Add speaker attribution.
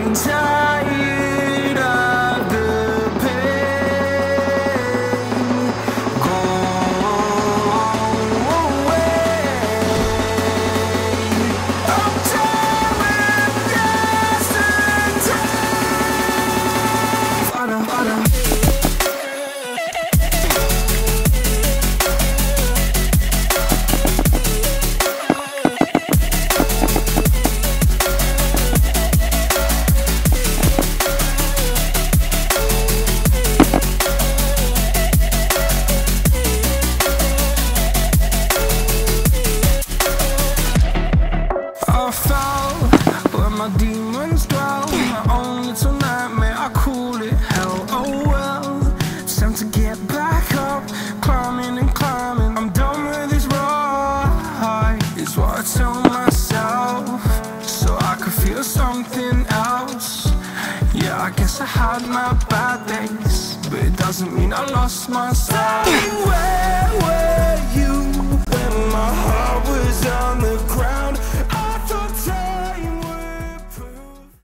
Speaker 1: tired of the pain. Go away. I'm tired of yesterday. I fell where my demons dwell. My own little nightmare, I call it hell. Oh well, it's time to get back up. Climbing and climbing, I'm done with this ride, is what I tell myself, so I could feel something else. Yeah, I guess I had my bad days, but it doesn't mean I lost myself. Where were you when my heart